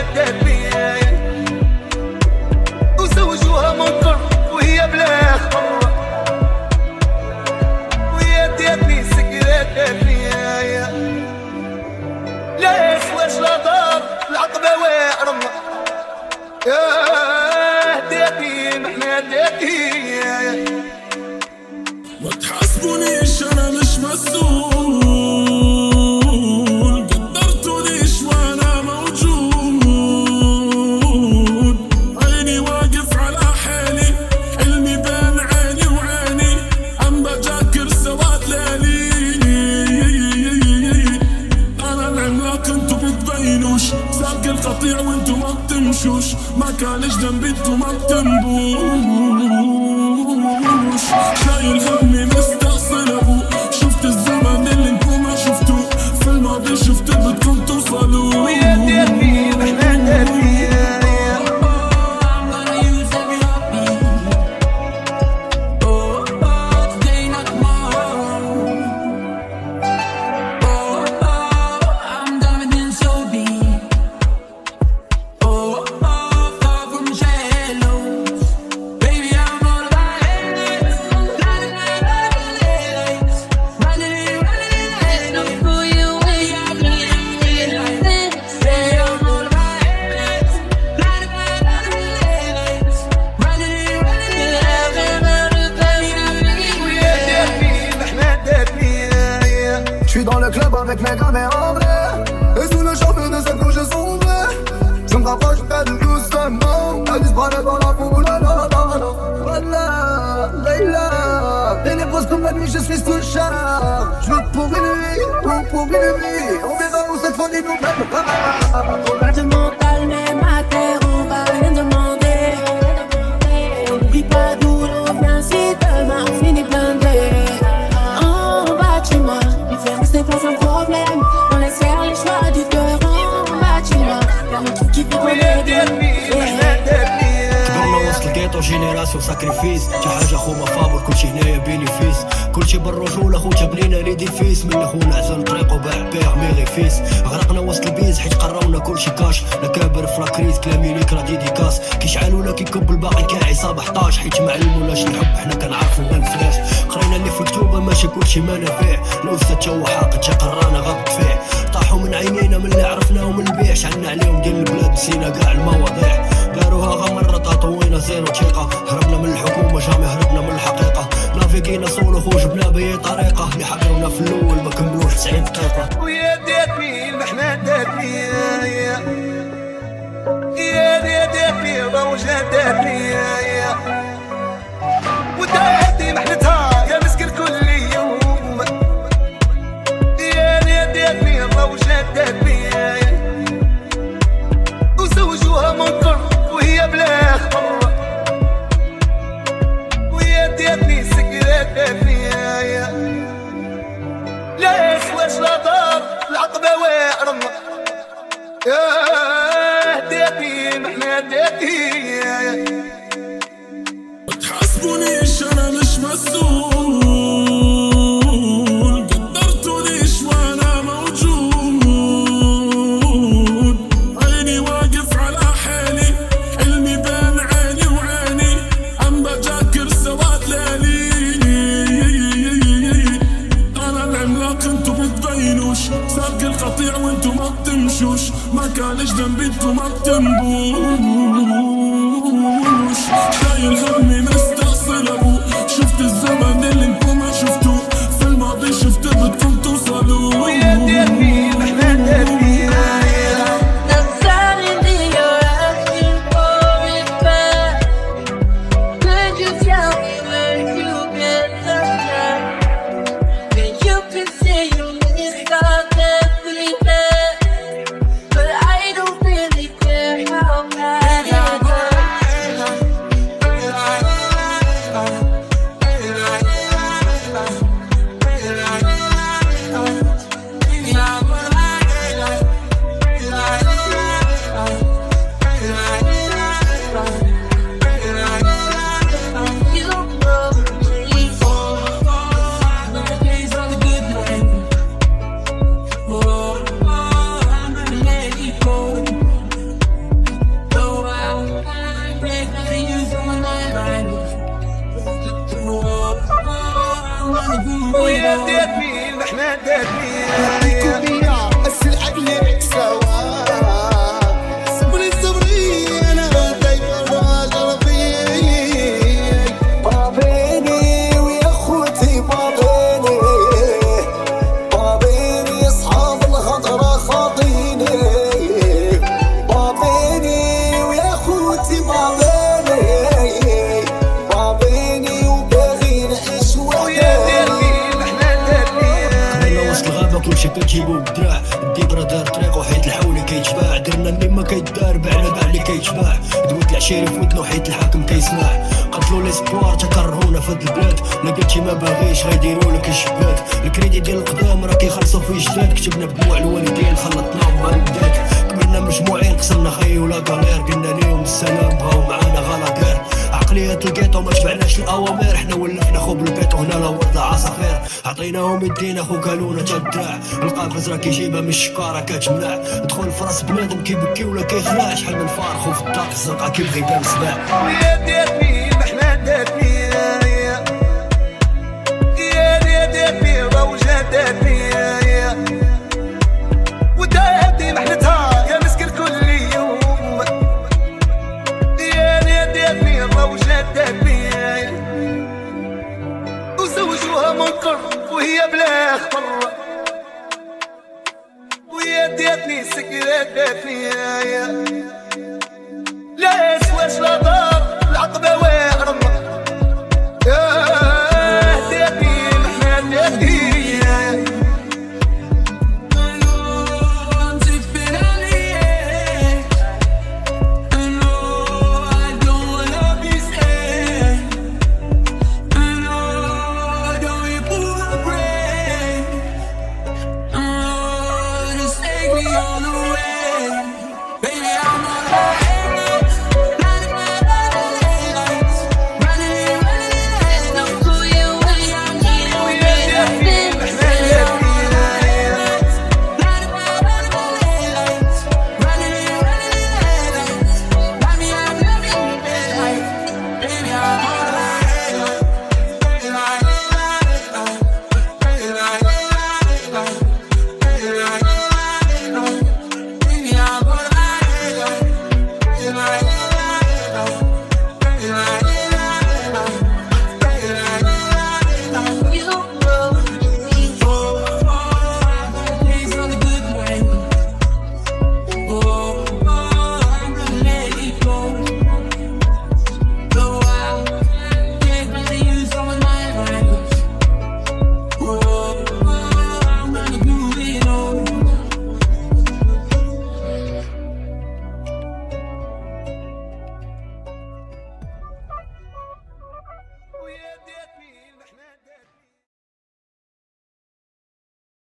جدت بيا وزوجوها منكر وهي بلا خبر وهي ديتني سكرت فيا لا يسواش لا دار العقبة واعرم ديتني محنا ديتي ما تحاسبونيش انا مش مسؤول قدرتونيش وانا موجود عيني واقف على حالي حلمي بين عيني وعيني عم بجاكر سواد ليالي انا العملاق انتو بتبينوش ساق القطيع وانتو ما بتمشوش ما كانش ذنبي انتو ما بتنبوش شايل همي مستأصل ابو شفت الزمن اللي انتو ما شفتوه في الماضي شفت بدكم توصلوا ويا ديتي محنا ديتي J'suis dans le club avec mes gars mais en vrai et sous le charme de cette bouche sombre je me rapproche d'elle doucement elle se balade dans la foule la la la la Wallah, Layla ténébreuse comme la nuit je suis sous le char je veux pour une nuit ou pour une nuit on verra où cette folie nous mène On va te calmer ma terre, on va rien demander. N'oublie pas d'où l'on vient si demain on finit blindé. En bâtiment, il fait rester pas un problème. On laisse faire les choix du cœur en bâtiment. Y'a mon truc qui fait qu'on est bien. كبرنا وسط الجيتو جينيراسيون ساكريفيس شي حاجه خوما فابور كلشي هنايا بينيفيس كلشي بالرجوله خويا بنينا لي ديفيس من خونا عزل طريق وباع بيع ميغيفيس غرقنا وسط البيز حيت قراونا كلشي كاش لا كابر في لاكريز كلامي ليك راه ديديكاس كيشعل ولا كيكب الباقي كاعي صباح طاش حيت ما علموناش الحب حنا كنعرفو ما نفلاش قرينا اللي في كتوبه ماشي كلشي ما نافع الاستاذ تا هو حاقد تا قرانا غاب دفاع طاحوا من عينينا من اللي عرفناهم من البيع شعلنا عليهم ديال البلاد نسينا كاع المواضيع داروها غمرة طاطوينا زيرو ثقة هربنا من الحكومة جامي هربنا من الحقيقة نافيكينا سولو وجبنا بأي طريقة اللي حضرونا في الأول ما كملوش 90 دقيقة ويا ديتي المحنة داتني يا ديتي ضوجة داتني وداتي محنتها يا مسكر كل يوم يا ديتي ضوجة داتني وزوجوها منكر وهي بلا خبر ويا ديتني سكرت فيا لا يسواش لا دار العقبة واعرم ديتي محنا ديتي ما تحاسبونيش انا مش مسؤول قدرتونيش وانا موجود عيني واقف على حالي حلمي بين عيني وعيني عم بجاكر سواد ليالي انا العملاق انتو بتبينوش ساق القطيع وانتو ما بتمشوش ما كانش ذنبي انتو ما بتنبوش شايل همي مستأصل ابو شفت الزمن اللي انتو ما شفتوه في الماضي شفت بدكم توصلوا ويا ديتي محنا ديتي داتني السلعة اللي سوا صبري صبري انا دايما راجل فيك بابيني ويا خوتي بابيني اصحاب الهضرة خاطيني بابيني ويا خوتي بابيني وباغي نعيش كلشي كتجيبو بالدراع الديبرا دار طريق وحيت الحولي كيتباع درنا اللي ما كيدار بعنا كاع اللي كيتباع دويت العشيري في ودنو حيت الحاكم كيسمع قتلو ليسبوار تكرهونا في هاد البلاد لا قلتي ما باغيش غيديرولك الشباك الكريدي ديال القدام راه كيخلصوا فيه جداد كتبنا بدموع الوالدين خلطناهم مع الوداد كبرنا مجموعين قسمنا خي ولا كالير قلنا ليهم السلام بغاو معانا غلاكير عقلية الكيطو ما شبعناش الاوامر حنا ولفنا خو بالبيت وهنا لا ورد عصافير عطيناهم يدينا خو كالونا تا الدراع القافز راه كيجيبها من الشكاره كتمنع دخل في راس بنادم كيبكي ولا كيخلع شحال من فارخ وفي الدار الزرقا كيبغي يبان سباع ويا داتني محنا داتني يا داتني روجة داتني وداتني محنتها يا مسكر كل يوم يا داتني روجة داتني وزوجوها منكر وهي بلا خبر ويا داتني سكرات داتني لا يسواش لا ضار